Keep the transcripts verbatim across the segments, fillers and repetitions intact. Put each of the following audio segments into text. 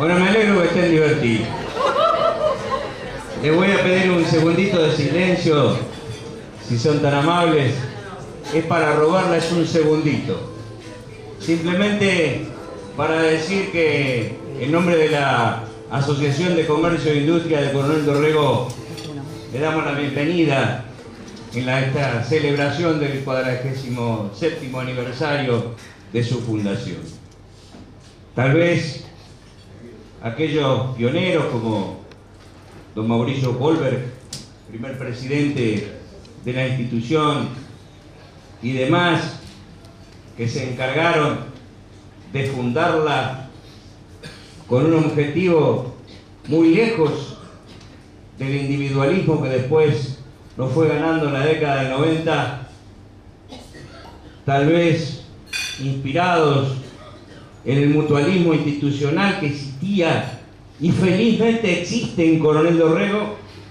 Bueno, me alegro que estén divertidos. Les voy a pedir un segundito de silencio, si son tan amables. Es para robarles un segundito. Simplemente para decir que en nombre de la Asociación de Comercio e Industria de Coronel Dorrego le damos la bienvenida en la, esta celebración del cuadragésimo séptimo aniversario de su fundación. Tal vez aquellos pioneros como don Mauricio Goldberg, primer presidente de la institución, y demás que se encargaron de fundarla con un objetivo muy lejos del individualismo que después nos fue ganando en la década del noventa, tal vez inspirados en el mutualismo institucional que existía y felizmente existe en Coronel Dorrego.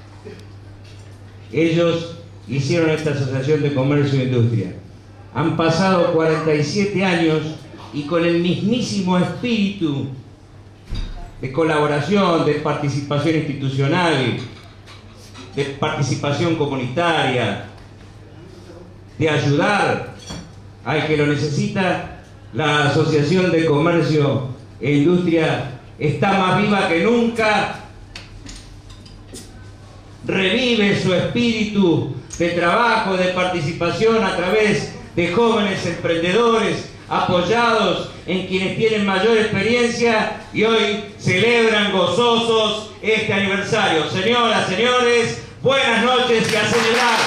Ellos hicieron esta Asociación de Comercio e Industria. Han pasado cuarenta y siete años y con el mismísimo espíritu de colaboración, de participación institucional, de participación comunitaria, de ayudar al que lo necesita, la Asociación de Comercio e Industria está más viva que nunca, revive su espíritu de trabajo, de participación a través de jóvenes emprendedores apoyados en quienes tienen mayor experiencia y hoy celebran gozosos este aniversario. Señoras, señores, buenas noches y a celebrar.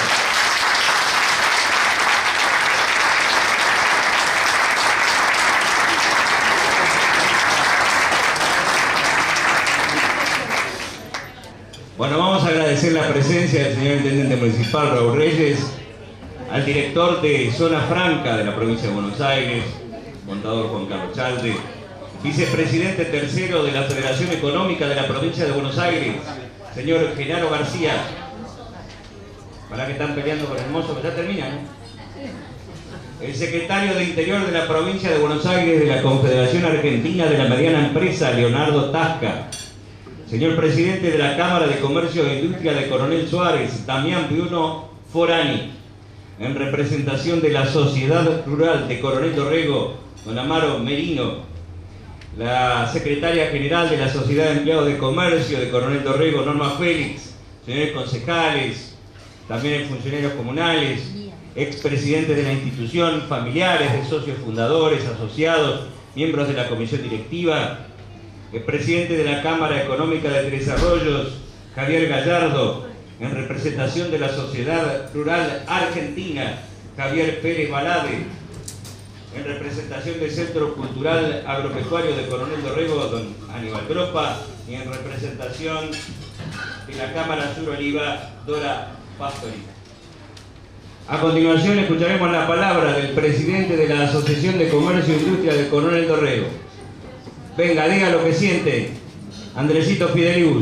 Bueno, vamos a agradecer la presencia del señor Intendente Municipal, Raúl Reyes, al director de Zona Franca de la provincia de Buenos Aires, contador Juan Carlos Chalde, vicepresidente tercero de la Federación Económica de la provincia de Buenos Aires, señor Genaro García. ¿Para qué están peleando con el mozo? Que ya termina, ¿no? El secretario de Interior de la provincia de Buenos Aires de la Confederación Argentina de la Mediana Empresa, Leonardo Tasca. Señor presidente de la Cámara de Comercio e Industria de Coronel Suárez, Damián Bruno Forani. En representación de la Sociedad Rural de Coronel Dorrego, don Amaro Merino. La secretaria general de la Sociedad de Empleados de Comercio de Coronel Dorrego, Norma Félix. Señores concejales, también funcionarios comunales, expresidentes de la institución, familiares de socios fundadores, asociados, miembros de la comisión directiva, el presidente de la Cámara Económica de Tres Arroyos, Javier Gallardo, en representación de la Sociedad Rural Argentina, Javier Pérez Balade, en representación del Centro Cultural Agropecuario de Coronel Dorrego, don Aníbal Gropa, y en representación de la Cámara Sur Oliva, Dora Pastori. A continuación escucharemos la palabra del presidente de la Asociación de Comercio e Industria de Coronel Dorrego. Venga, diga lo que siente, Andresito Fidelibus.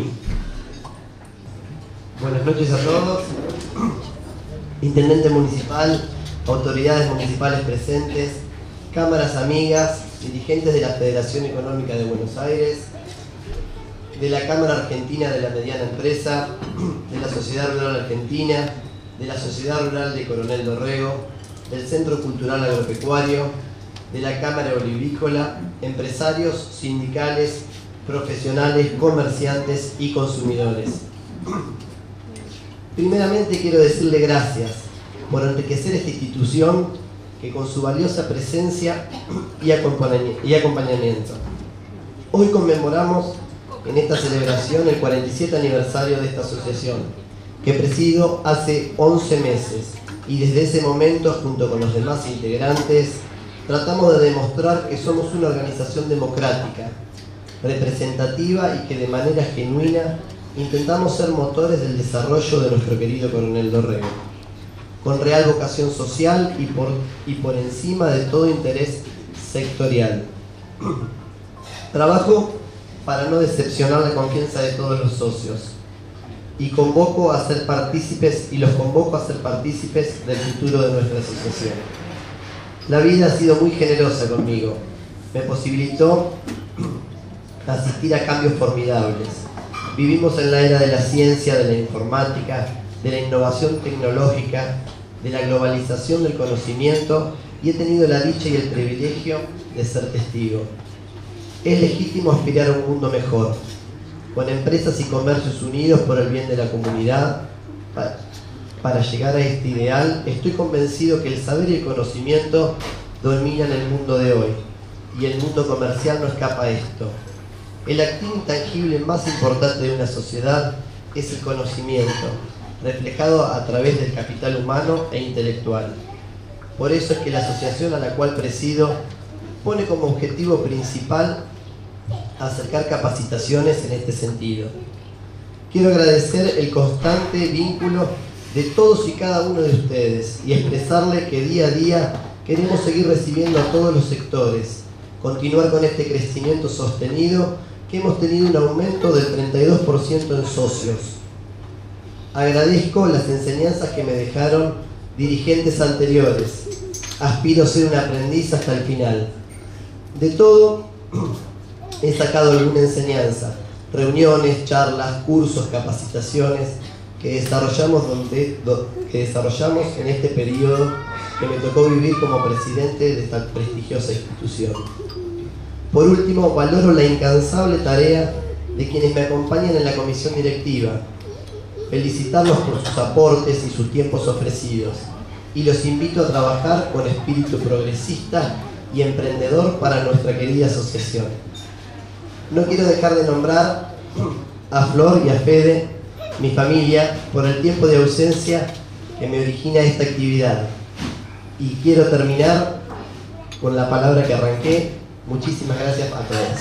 Buenas noches a todos. Intendente municipal, autoridades municipales presentes, cámaras amigas, dirigentes de la Federación Económica de Buenos Aires, de la Cámara Argentina de la Mediana Empresa, de la Sociedad Rural Argentina, de la Sociedad Rural de Coronel Dorrego, del Centro Cultural Agropecuario, de la Cámara Olivícola, empresarios, sindicales, profesionales, comerciantes y consumidores. Primeramente quiero decirle gracias por enriquecer esta institución que con su valiosa presencia y acompañamiento. Hoy conmemoramos en esta celebración el cuarenta y siete aniversario de esta asociación, que presido hace once meses, y desde ese momento, junto con los demás integrantes, tratamos de demostrar que somos una organización democrática, representativa y que de manera genuina intentamos ser motores del desarrollo de nuestro querido Coronel Dorrego, con real vocación social y por, y por encima de todo interés sectorial. Trabajo para no decepcionar la confianza de todos los socios y convoco a ser partícipes y los convoco a ser partícipes del futuro de nuestra asociación. La vida ha sido muy generosa conmigo. Me posibilitó asistir a cambios formidables. Vivimos en la era de la ciencia, de la informática, de la innovación tecnológica, de la globalización del conocimiento, y he tenido la dicha y el privilegio de ser testigo. Es legítimo aspirar a un mundo mejor, con empresas y comercios unidos por el bien de la comunidad. Para llegar a este ideal, estoy convencido que el saber y el conocimiento dominan el mundo de hoy, y el mundo comercial no escapa a esto. El activo intangible más importante de una sociedad es el conocimiento, reflejado a través del capital humano e intelectual. Por eso es que la asociación a la cual presido pone como objetivo principal acercar capacitaciones en este sentido. Quiero agradecer el constante vínculo de todos y cada uno de ustedes y expresarle que día a día queremos seguir recibiendo a todos los sectores, continuar con este crecimiento sostenido que hemos tenido un aumento del treinta y dos por ciento en socios. Agradezco las enseñanzas que me dejaron dirigentes anteriores. Aspiro a ser un aprendiz hasta el final. De todo, he sacado alguna enseñanza, reuniones, charlas, cursos, capacitaciones que desarrollamos, donde, do, que desarrollamos en este periodo que me tocó vivir como presidente de esta prestigiosa institución. Por último, valoro la incansable tarea de quienes me acompañan en la comisión directiva, felicitarlos por sus aportes y sus tiempos ofrecidos, y los invito a trabajar con espíritu progresista y emprendedor para nuestra querida asociación. No quiero dejar de nombrar a Flor y a Fede, mi familia, por el tiempo de ausencia que me origina esta actividad. Y quiero terminar con la palabra que arranqué. Muchísimas gracias a todos.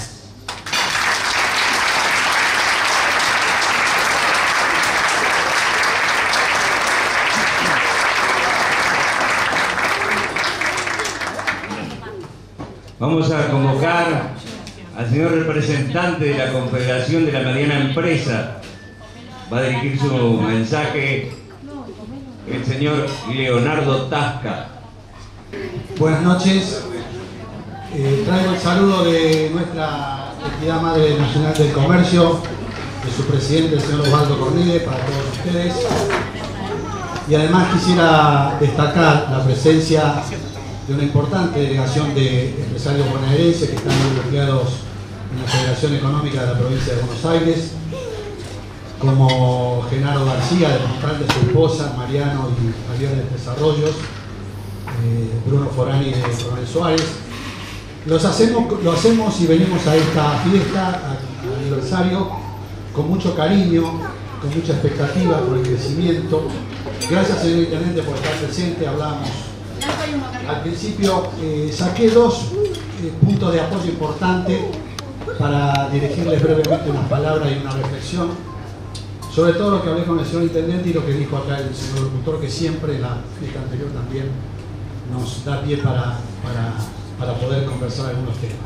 Vamos a convocar al señor representante de la Confederación de la Mediana Empresa. Va a dirigir su mensaje el señor Leonardo Tasca. Buenas noches. Eh, traigo el saludo de nuestra entidad madre nacional del comercio, de su presidente, el señor Osvaldo Cornide, para todos ustedes. Y además quisiera destacar la presencia de una importante delegación de empresarios bonaerenses que están involucrados en la Federación Económica de la Provincia de Buenos Aires, como Genaro García, de Montral, de su esposa, Mariano y Javier de Tres Arroyos, eh, Bruno Forani de Coronel Suárez. Los hacemos, lo hacemos y venimos a esta fiesta, al aniversario, con mucho cariño, con mucha expectativa por el crecimiento. Gracias, señor Intendente, por estar presente. Hablamos al principio, eh, saqué dos eh, puntos de apoyo importantes para dirigirles brevemente unas palabras y una reflexión sobre todo lo que hablé con el señor Intendente y lo que dijo acá el señor locutor, que siempre en la fiesta anterior también nos da pie para, para, para poder conversar algunos temas.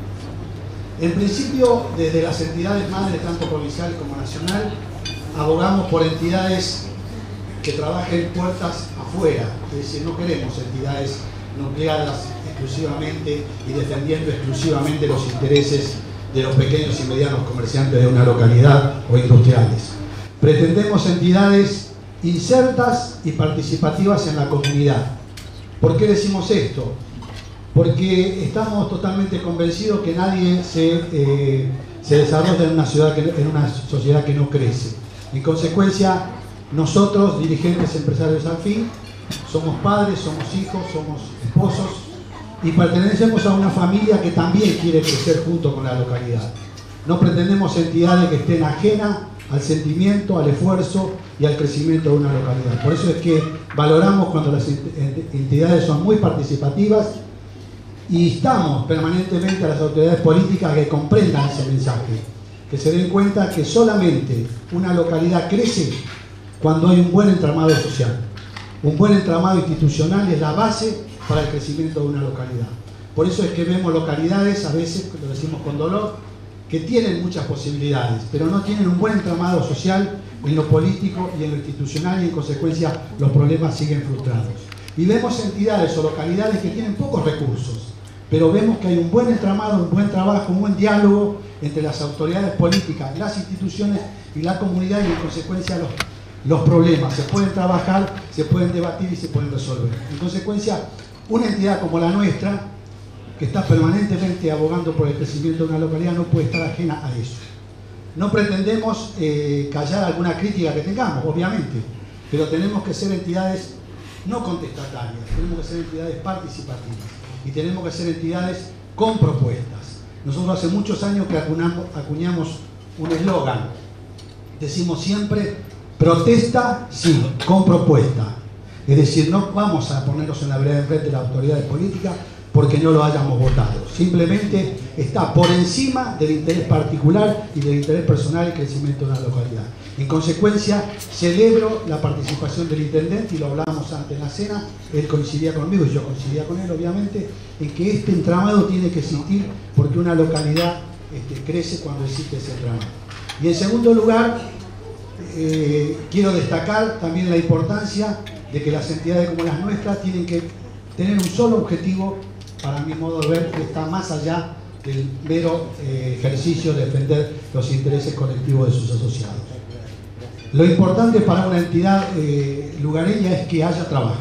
En principio, desde las entidades madres, tanto provincial como nacional, abogamos por entidades que trabajen puertas afuera, es decir, no queremos entidades nucleadas exclusivamente y defendiendo exclusivamente los intereses de los pequeños y medianos comerciantes de una localidad o industriales. Pretendemos entidades insertas y participativas en la comunidad. ¿Por qué decimos esto? Porque estamos totalmente convencidos que nadie se, eh, se desarrolla en una, ciudad que, en una sociedad que no crece. En consecuencia, nosotros, dirigentes empresarios al fin, somos padres, somos hijos, somos esposos y pertenecemos a una familia que también quiere crecer junto con la localidad. No pretendemos entidades que estén ajenas al sentimiento, al esfuerzo y al crecimiento de una localidad. Por eso es que valoramos cuando las entidades son muy participativas y instamos permanentemente a las autoridades políticas que comprendan ese mensaje, que se den cuenta que solamente una localidad crece cuando hay un buen entramado social. Un buen entramado institucional es la base para el crecimiento de una localidad. Por eso es que vemos localidades, a veces, lo decimos con dolor, que tienen muchas posibilidades, pero no tienen un buen entramado social en lo político y en lo institucional y en consecuencia los problemas siguen frustrados. Y vemos entidades o localidades que tienen pocos recursos, pero vemos que hay un buen entramado, un buen trabajo, un buen diálogo entre las autoridades políticas, las instituciones y la comunidad, y en consecuencia los, los problemas se pueden trabajar, se pueden debatir y se pueden resolver. En consecuencia, una entidad como la nuestra, que está permanentemente abogando por el crecimiento de una localidad, no puede estar ajena a eso. No pretendemos eh, callar alguna crítica que tengamos, obviamente, pero tenemos que ser entidades no contestatarias, tenemos que ser entidades participativas y tenemos que ser entidades con propuestas. Nosotros hace muchos años que acuñamos, acuñamos un eslogan, decimos siempre, protesta sí, con propuesta. Es decir, no vamos a ponernos en la vereda de frente de las autoridades políticas porque no lo hayamos votado. Simplemente está por encima del interés particular y del interés personal y crecimiento de una localidad. En consecuencia, celebro la participación del intendente, y lo hablábamos antes en la cena, él coincidía conmigo y yo coincidía con él, obviamente, en que este entramado tiene que existir porque una localidad este, crece cuando existe ese entramado. Y en segundo lugar, eh, quiero destacar también la importancia de que las entidades como las nuestras tienen que tener un solo objetivo, para mi modo de ver, que está más allá del mero eh, ejercicio de defender los intereses colectivos de sus asociados. Lo importante para una entidad eh, lugareña es que haya trabajo.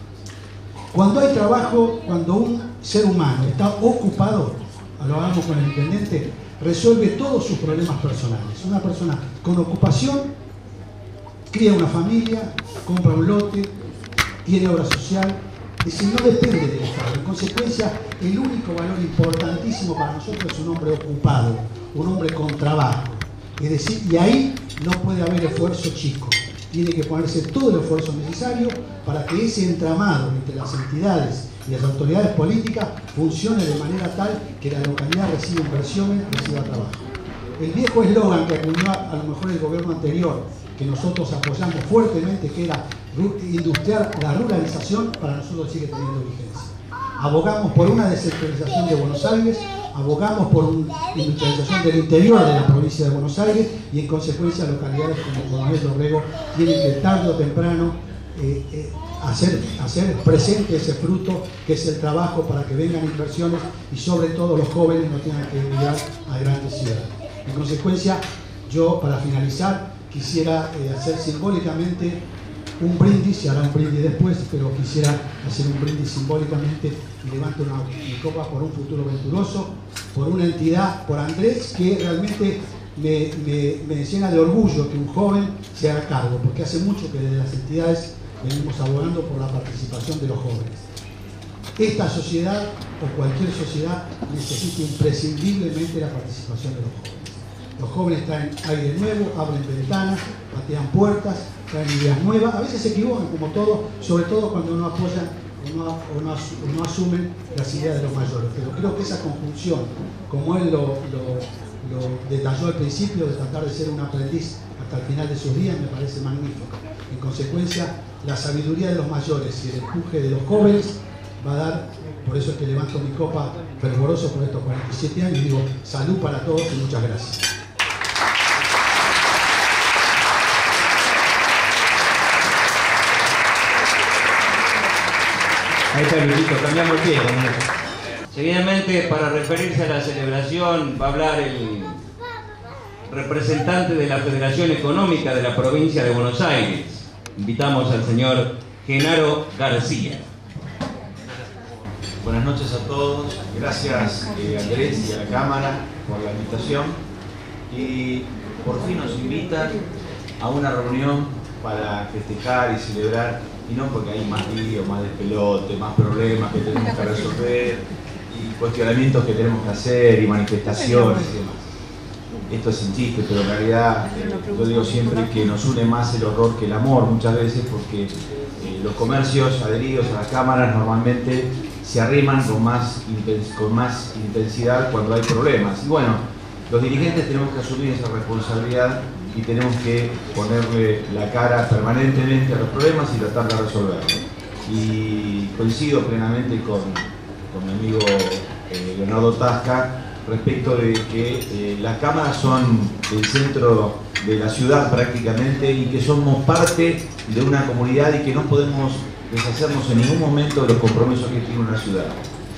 Cuando hay trabajo, cuando un ser humano está ocupado, lo hablamos con el intendente, resuelve todos sus problemas personales. Una persona con ocupación cría una familia, compra un lote, tiene obra social, es decir, no depende del Estado. En consecuencia, el único valor importantísimo para nosotros es un hombre ocupado, un hombre con trabajo. Es decir, y ahí no puede haber esfuerzo chico. Tiene que ponerse todo el esfuerzo necesario para que ese entramado entre las entidades y las autoridades políticas funcione de manera tal que la localidad reciba inversiones, reciba trabajo. El viejo eslogan que acuñó a lo mejor el gobierno anterior, que nosotros apoyamos fuertemente, que era industrial, la ruralización, para nosotros sigue teniendo vigencia. Abogamos por una descentralización de Buenos Aires, abogamos por una industrialización del interior de la provincia de Buenos Aires, y en consecuencia localidades como Coronel Dorrego tienen que tarde o temprano eh, eh, hacer, hacer presente ese fruto que es el trabajo, para que vengan inversiones y sobre todo los jóvenes no tengan que emigrar a grandes ciudades. En consecuencia, yo para finalizar quisiera eh, hacer simbólicamente un brindis, se hará un brindis después, pero quisiera hacer un brindis simbólicamente y levanto una, mi copa por un futuro venturoso, por una entidad, por Andrés, que realmente me, me, me llena de orgullo que un joven se haga cargo, porque hace mucho que desde las entidades venimos abogando por la participación de los jóvenes. Esta sociedad, o cualquier sociedad, necesita imprescindiblemente la participación de los jóvenes. Los jóvenes traen aire nuevo, abren ventanas, patean puertas, traen ideas nuevas. A veces se equivocan, como todo, sobre todo cuando no apoyan o no, o no, asu o no asumen las ideas de los mayores. Pero creo que esa conjunción, como él lo, lo, lo detalló al principio, de tratar de ser un aprendiz hasta el final de sus días, me parece magnífico. En consecuencia, la sabiduría de los mayores y el empuje de los jóvenes va a dar, por eso es que levanto mi copa fervoroso por estos cuarenta y siete años y digo salud para todos y muchas gracias. Ahí está Luisito, cambiamos el pie. Seguidamente, para referirse a la celebración, va a hablar el representante de la Federación Económica de la Provincia de Buenos Aires. Invitamos al señor Genaro García. Buenas noches a todos, gracias eh, Andrés y a la Cámara por la invitación, y por fin nos invitan a una reunión para festejar y celebrar, y no porque hay más lío, más despelote, más problemas que tenemos que resolver y cuestionamientos que tenemos que hacer y manifestaciones y demás. Esto es sin chiste, pero en realidad eh, yo digo siempre que nos une más el horror que el amor muchas veces, porque eh, los comercios adheridos a las cámaras normalmente se arriman con más, con más intensidad cuando hay problemas. Y bueno, los dirigentes tenemos que asumir esa responsabilidad y tenemos que ponerle la cara permanentemente a los problemas y tratar de resolverlos. Y coincido plenamente con, con mi amigo eh, Leonardo Tasca respecto de que eh, las cámaras son el centro de la ciudad prácticamente, y que somos parte de una comunidad y que no podemos deshacernos en ningún momento de los compromisos que tiene una ciudad.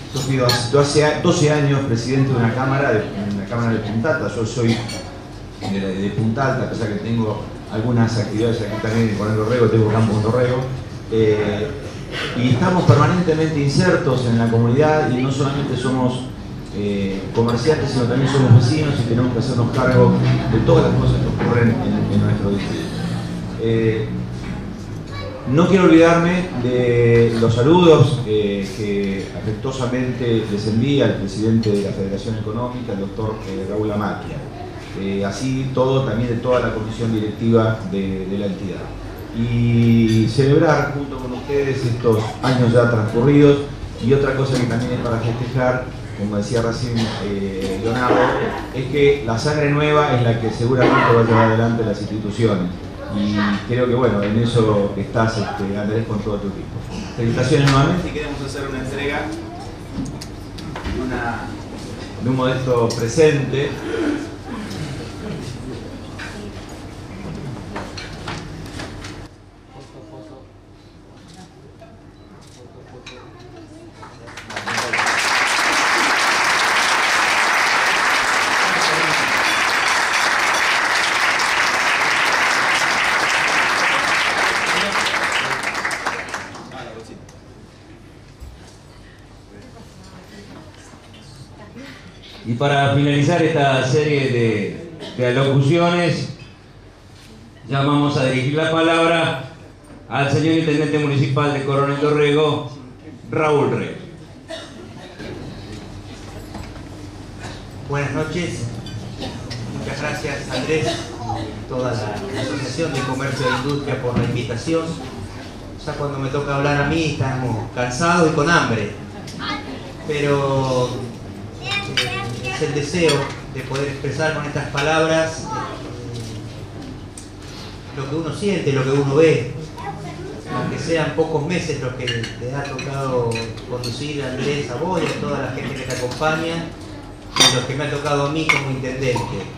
Yo fui hace doce años presidente de una cámara, de una cámara de Punta Alta. Yo soy de, de Punta Alta, a pesar que tengo algunas actividades aquí también en Coronel Dorrego, tengo campo en Dorrego. Eh, y estamos permanentemente insertos en la comunidad y no solamente somos eh, comerciantes, sino también somos vecinos y tenemos que hacernos cargo de todas las cosas que ocurren en, en nuestro distrito. Eh, No quiero olvidarme de los saludos eh, que afectuosamente les envía el presidente de la Federación Económica, el doctor eh, Raúl Amaquia. Eh, así todo, también de toda la comisión directiva de, de la entidad. Y celebrar junto con ustedes estos años ya transcurridos, y otra cosa que también es para festejar, como decía recién eh, Leonardo, es que la sangre nueva es la que seguramente va a llevar adelante las instituciones. Y creo que bueno, en eso estás, este, Andrés, con todo tu equipo. Felicitaciones nuevamente y queremos hacer una entrega una, de un modesto presente. Y para finalizar esta serie de, de alocuciones, ya vamos a dirigir la palabra al señor Intendente Municipal de Coronel Dorrego, Raúl Reyes. Buenas noches, muchas gracias Andrés y toda la Asociación de Comercio e Industria por la invitación. Ya cuando me toca hablar a mí estamos cansados y con hambre, pero eh, es el deseo de poder expresar con estas palabras eh, lo que uno siente, lo que uno ve, aunque sean pocos meses los que te ha tocado conducir, Andrés, a vos y a toda la gente que te acompaña, y los que me ha tocado a mí como intendente,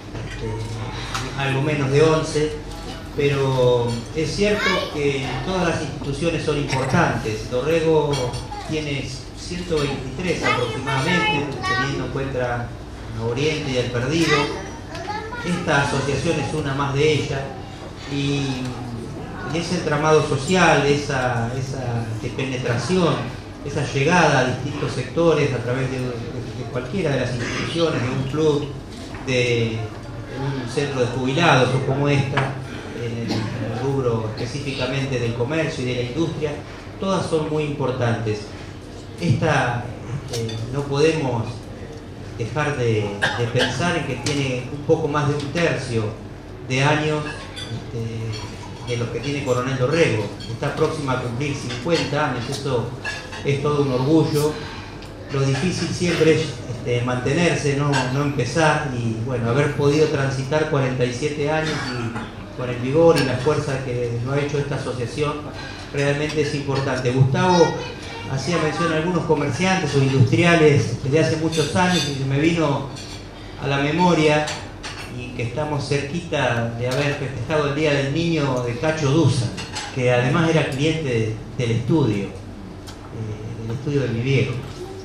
este, algo menos de once, pero es cierto que todas las instituciones son importantes. Dorrego tiene ciento veintitrés aproximadamente, teniendo en cuenta a Oriente y al Perdido. Esta asociación es una más de ellas, y ese entramado social, esa, esa de penetración, esa llegada a distintos sectores a través de, de, de cualquiera de las instituciones, de un club, de, de un centro de jubilados o como esta, en el, en el rubro específicamente del comercio y de la industria, todas son muy importantes. Esta este, no podemos dejar de, de pensar en que tiene un poco más de un tercio de años este, de los que tiene Coronel Dorrego. Está próxima a cumplir cincuenta años, eso es todo un orgullo. Lo difícil siempre es este, mantenerse, no, no empezar, y bueno, haber podido transitar cuarenta y siete años y con el vigor y la fuerza que lo ha hecho esta asociación, realmente es importante. Gustavo hacía mención a algunos comerciantes o industriales desde hace muchos años y se me vino a la memoria, y que estamos cerquita de haber festejado el Día del Niño de Cacho Dusa, que además era cliente de, del estudio, eh, del estudio de mi viejo.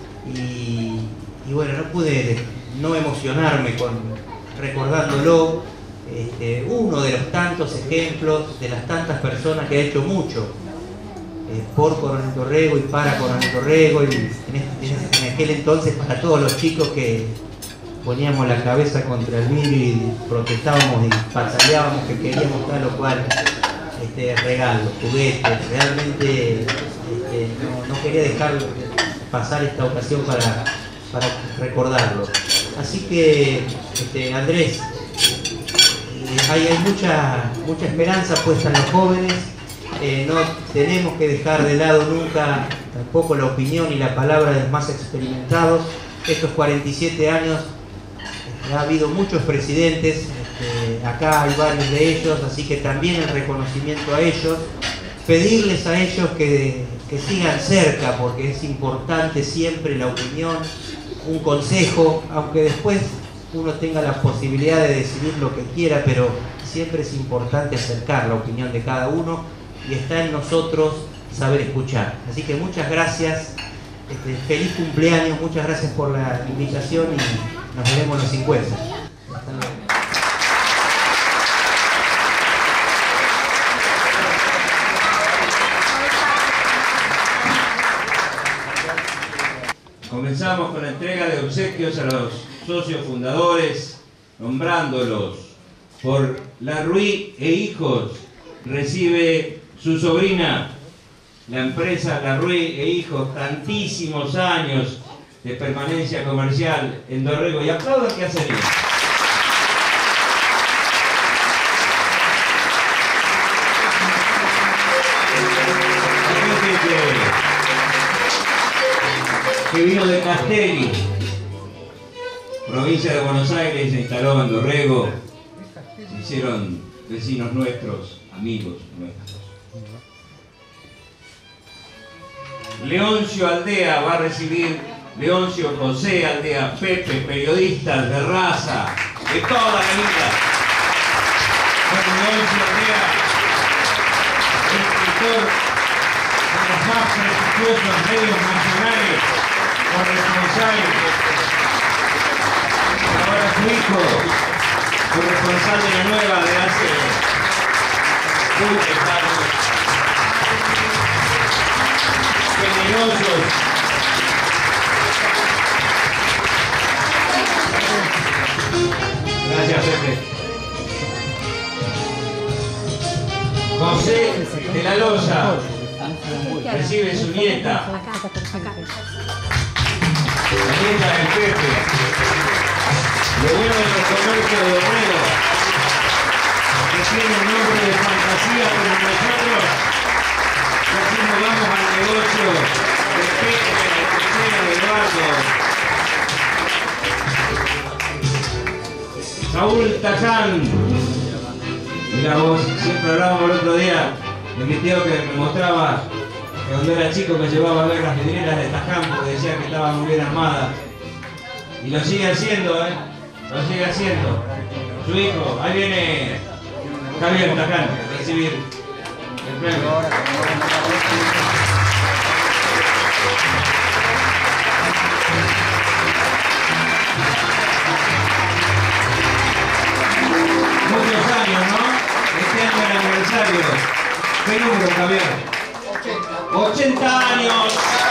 Y, y bueno, no pude no emocionarme con recordándolo, este, uno de los tantos ejemplos, de las tantas personas que ha hecho mucho eh, por Coronel Dorrego y para Coronel Dorrego, y en, este, en aquel entonces para todos los chicos que poníamos la cabeza contra el vidrio y protestábamos y pataleábamos que queríamos tal o cual este, regalos, juguetes. Realmente este, no, no quería dejar pasar esta ocasión para, para recordarlo. Así que, este, Andrés, eh, hay, hay mucha, mucha esperanza puesta en los jóvenes. Eh, no tenemos que dejar de lado nunca tampoco la opinión y la palabra de los más experimentados. Estos cuarenta y siete años eh, ha habido muchos presidentes, este, acá hay varios de ellos, así que también el reconocimiento a ellos, pedirles a ellos que, que sigan cerca, porque es importante siempre la opinión, un consejo, aunque después uno tenga la posibilidad de decidir lo que quiera, pero siempre es importante acercar la opinión de cada uno, y está en nosotros saber escuchar. Así que muchas gracias Este, feliz cumpleaños, muchas gracias por la invitación y nos veremos en los cincuenta. Hasta luego. Comenzamos con la entrega de obsequios a los socios fundadores, nombrándolos por Larruy e Hijos. Recibe su sobrina, la empresa Larruy e Hijos, tantísimos años de permanencia comercial en Dorrego. Y aplaudan que hacen bien. Que vino de Castelli, provincia de Buenos Aires, se instaló en Dorrego, se hicieron vecinos nuestros, amigos nuestros. Leoncio Aldea va a recibir, Leoncio José Aldea, Pepe, periodistas de raza, de toda la vida. Leoncio Aldea, escritor de los más prestigiosos medios nacionales, corresponsal, ahora su hijo, corresponsal de la Nueva de hace muchos años, generosos, gracias Pepe. José de la Loza recibe su nieta, la nieta del Pepe. Lo bueno de los comercios de Dorrego, que tiene un nombre de fantasía, pero nosotros así nos vamos al negocio del Pepe, de la Cristina, de Eduardo. Saúl Taján. Mira vos, siempre hablábamos el otro día de mi tío que me mostraba que cuando era chico me llevaba a ver las vidrieras de Taján porque decía que estaban muy bien armadas. Y lo sigue haciendo, ¿eh? Lo sigue haciendo. Su hijo, ahí viene Javier Taján a recibir el premio. Muchos años, ¿no? Este año es el aniversario. ¿Qué número, Javier? ochenta años.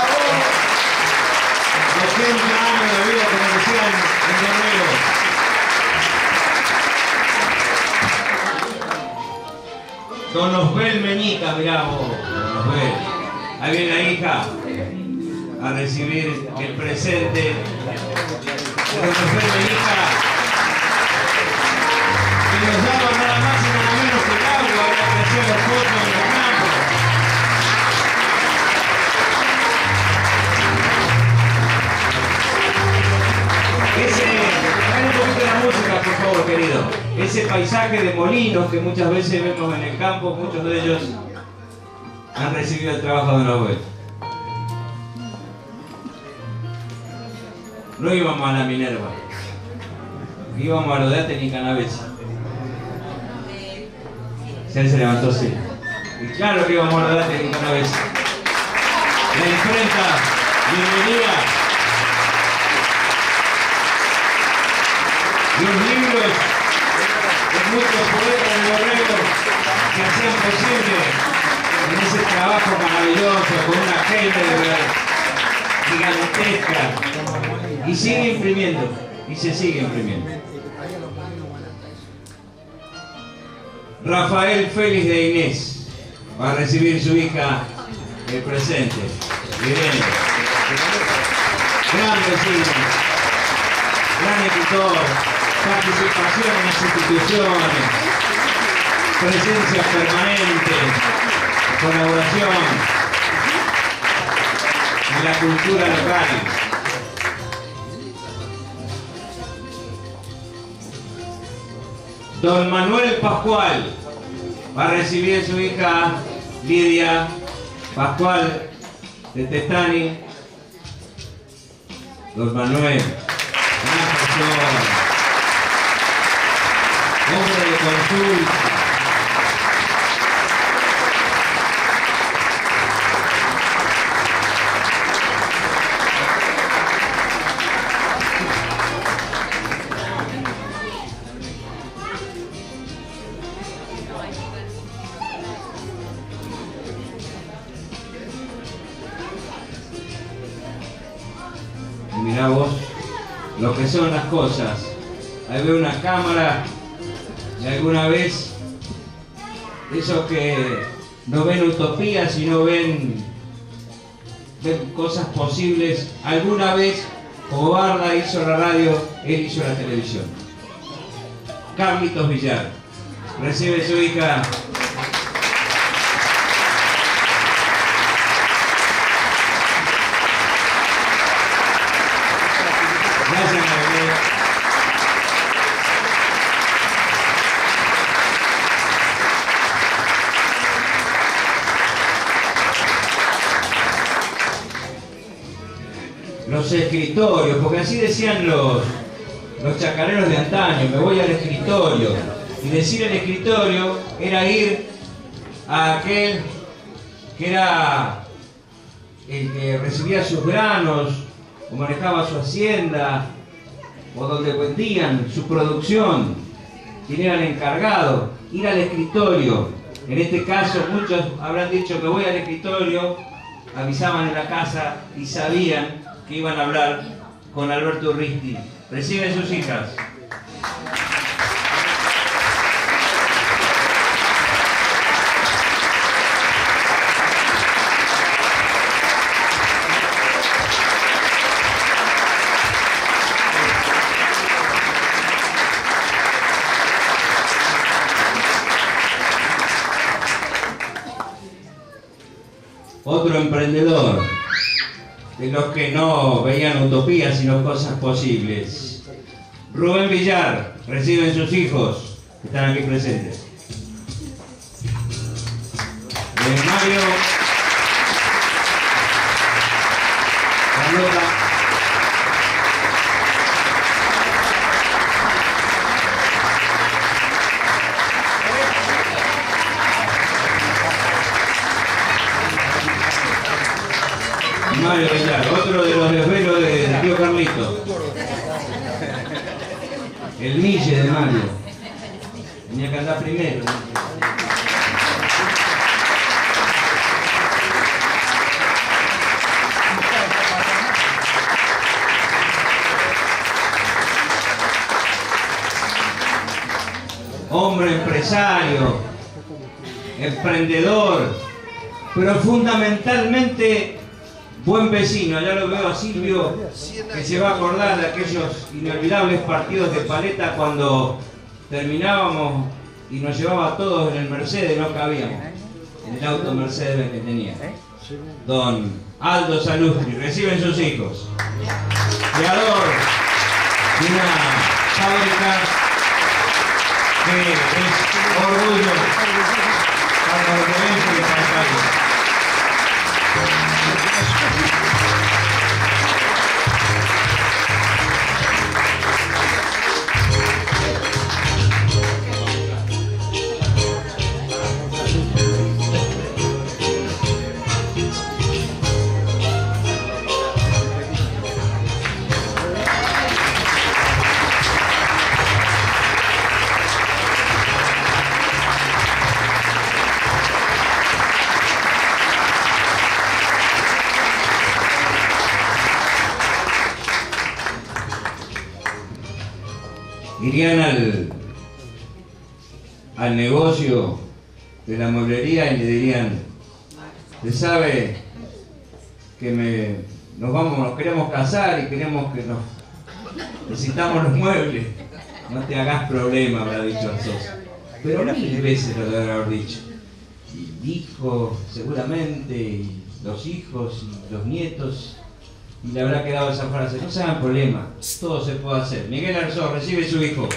ochenta años de vida comercial en Dorrego. Don Osbel Meñica, mirá vos, Don Osbel. Ahí viene la hija a recibir el presente. Don Osbel Meñica, que nos daba nada más y nada menos que el agua, que hacía los pozos en el campo. Ese, dale un poquito de la música, por favor, querido. Ese paisaje de molinos que muchas veces vemos en el campo, muchos de ellos han recibido el trabajo de un abuelo. No íbamos a la Minerva, íbamos a lo de Aten y Canavesa. Se se levantó así. Y claro que íbamos a lo de Aten y Canavesa. La imprenta, bienvenida. Los libros de muchos poetas de Dorrego que hacían posible en ese trabajo maravilloso con una gente gigantesca y sigue imprimiendo y se sigue imprimiendo. Rafael Félix de Inés va a recibir su hija el presente. Irene, gran vecino, gran escritor, participación en las instituciones, presencia permanente, colaboración en la cultura local. Don Manuel Pascual va a recibir su hija Lidia Pascual de Testani. Don Manuel, una persona, hombre de consulta, mirá vos lo que son las cosas. Ahí veo una cámara y alguna vez esos que no ven utopías y no ven, ven cosas posibles, alguna vez como Barda hizo la radio, él hizo la televisión. Carlitos Villar recibe su hija. Gracias, María. Los escritorios, porque así decían los, los chacareros de antaño, me voy al escritorio. Y decir el escritorio era ir a aquel que era el que recibía sus granos, o manejaba su hacienda, o donde vendían su producción, quien era el encargado, ir al escritorio. En este caso muchos habrán dicho que voy al escritorio, avisaban en la casa y sabían que iban a hablar con Alberto Urristi. Reciben sus hijas. Otro emprendedor, de los que no veían utopías sino cosas posibles. Rubén Villar, reciben sus hijos, que están aquí presentes. De Mario, Carlota, Mario Villar, otro de los desvelos de, de tío Carlito. El Mille de Mario. Tenía que andar primero. Hombre empresario, emprendedor, pero fundamentalmente buen vecino. Ya lo veo a Silvio, que se va a acordar de aquellos inolvidables partidos de paleta cuando terminábamos y nos llevaba a todos en el Mercedes, no cabíamos, en el auto Mercedes que tenía. Don Aldo Salustri, reciben sus hijos. Creador de una fábrica que es orgullo para los eventos de Pancay. Irían al, al negocio de la mueblería y le dirían: ¿te sabe que me, nos vamos, nos queremos casar y queremos que nos necesitamos los muebles? No te hagas problema, habrá dicho el socio. Pero mil veces lo debe haber dicho. Y dijo seguramente, y los hijos y los nietos. Y le habrá quedado esa frase: no se hagan problema, todo se puede hacer. Miguel Arzó, recibe su hijo.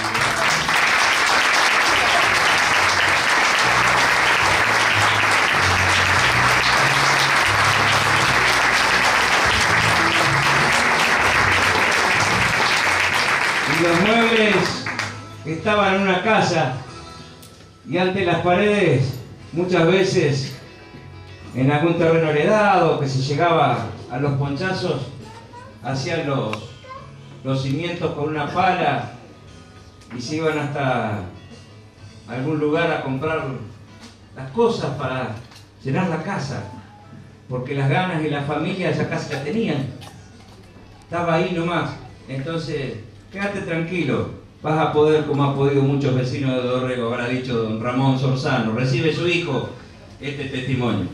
Y los muebles estaban en una casa y ante las paredes, muchas veces en algún terreno heredado que se llegaba a los ponchazos, hacían los, los cimientos con una pala y se iban hasta algún lugar a comprar las cosas para llenar la casa, porque las ganas y la familia esa casa la tenían. estaba ahí nomás. Entonces, quédate tranquilo, vas a poder, como han podido muchos vecinos de Dorrego, habrá dicho don Ramón Sorzano, recibe su hijo este testimonio.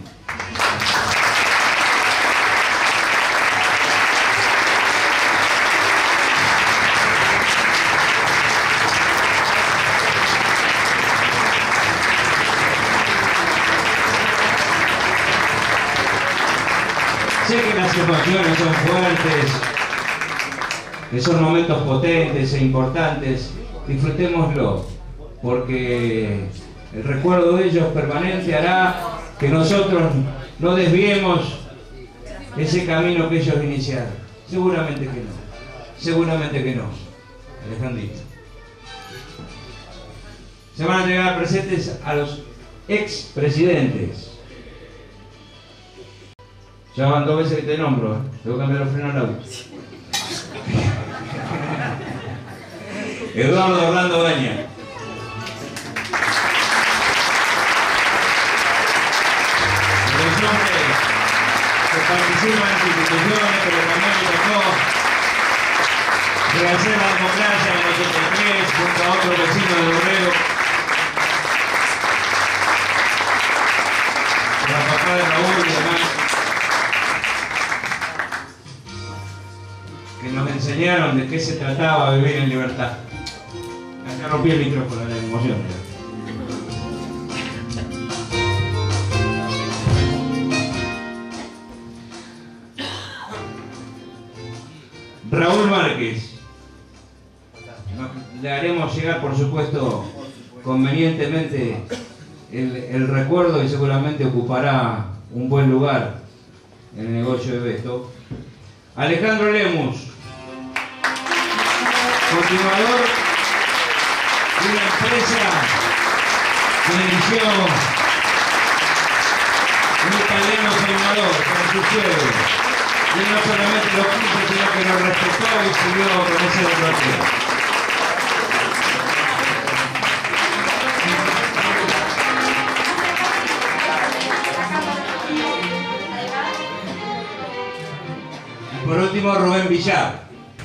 Sé que las emociones son fuertes, que son momentos potentes e importantes, disfrutémoslo, porque el recuerdo de ellos permanente hará que nosotros no desviemos ese camino que ellos iniciaron. Seguramente que no, seguramente que no, Alejandrito. Se van a entregar presentes a los expresidentes. Ya van dos veces que te nombro, ¿eh? Tengo que cambiar los frenos al auto. Eduardo Orlando Baña. Los hombres que participan en instituciones, pero también me tocó rehacer la democracia en el ochenta y tres junto a otro vecino de Dorrego. La papá de Raúl y demás, que nos enseñaron de qué se trataba vivir en libertad. Acá rompí el micrófono de la emoción. Raúl Márquez. Le haremos llegar, por supuesto, convenientemente el, el recuerdo y seguramente ocupará un buen lugar en el negocio de Beto. Alejandro Lemus, continuador de una empresa que inició un italiano soñador con su suegro. Y él no solamente lo quiso, sino que lo respetó y siguió con ese desbloqueo. Por último, Rubén Villar.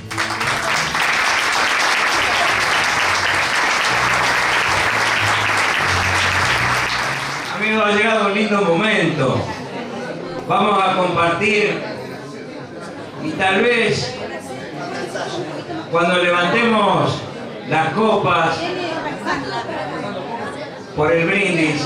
Amigos, ha llegado un lindo momento. Vamos a compartir y tal vez cuando levantemos las copas por el brindis,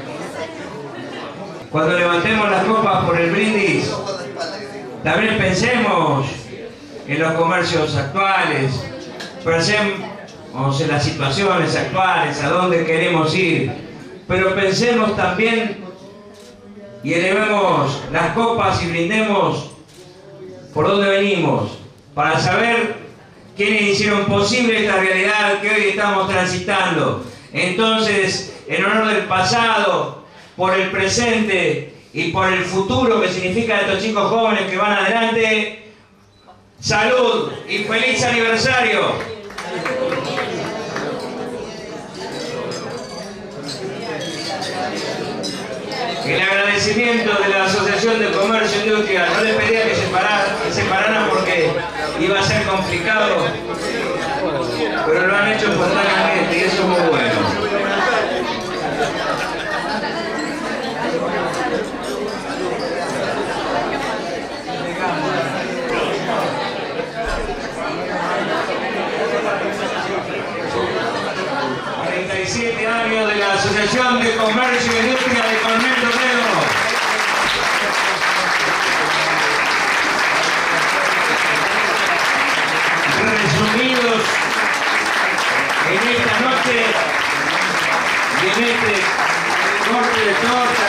cuando levantemos las copas por el brindis, tal vez pensemos en los comercios actuales, pensemos en las situaciones actuales, a dónde queremos ir, pero pensemos también y elevemos las copas y brindemos por dónde venimos, para saber quiénes hicieron posible esta realidad que hoy estamos transitando. Entonces, en honor del pasado, por el presente y por el futuro que significa estos chicos jóvenes que van adelante, salud y feliz aniversario. El agradecimiento de la Asociación de Comercio e Industria. No les pedía que se pararan, que se pararan porque iba a ser complicado, pero lo han hecho espontáneamente y eso es muy bueno. cuarenta y siete años de la Asociación de Comercio e Industria de Coronel Dorrego. Resumidos en esta noche y en este corte de torta